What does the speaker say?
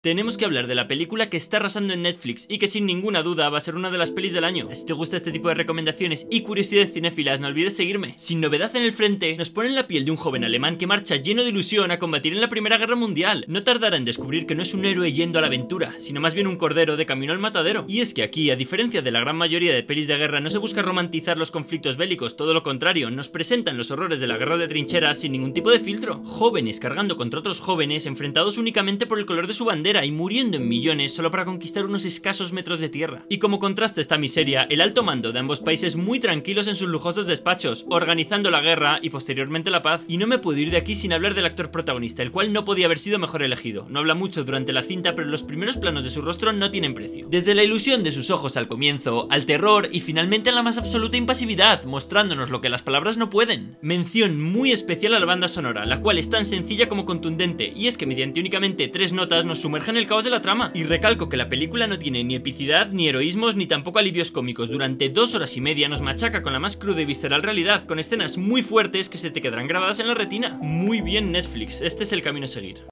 Tenemos que hablar de la película que está arrasando en Netflix y que sin ninguna duda va a ser una de las pelis del año. Si te gusta este tipo de recomendaciones y curiosidades cinéfilas, no olvides seguirme. Sin novedad en el frente, nos ponen la piel de un joven alemán que marcha lleno de ilusión a combatir en la Primera Guerra Mundial. No tardará en descubrir que no es un héroe yendo a la aventura, sino más bien un cordero de camino al matadero. Y es que aquí, a diferencia de la gran mayoría de pelis de guerra, no se busca romantizar los conflictos bélicos, todo lo contrario, nos presentan los horrores de la guerra de trincheras sin ningún tipo de filtro. Jóvenes cargando contra otros jóvenes, enfrentados únicamente por el color de su bandera y muriendo en millones solo para conquistar unos escasos metros de tierra. Y como contraste a esta miseria, el alto mando de ambos países muy tranquilos en sus lujosos despachos, organizando la guerra y posteriormente la paz. Y no me puedo ir de aquí sin hablar del actor protagonista, el cual no podía haber sido mejor elegido. No habla mucho durante la cinta, pero los primeros planos de su rostro no tienen precio. Desde la ilusión de sus ojos al comienzo, al terror y finalmente a la más absoluta impasividad, mostrándonos lo que las palabras no pueden. Mención muy especial a la banda sonora, la cual es tan sencilla como contundente, y es que mediante únicamente 3 notas nos sumerge en el caos de la trama. Y recalco que la película no tiene ni epicidad, ni heroísmos, ni tampoco alivios cómicos. Durante 2 horas y media nos machaca con la más cruda y visceral realidad, con escenas muy fuertes que se te quedarán grabadas en la retina. Muy bien, Netflix, este es el camino a seguir.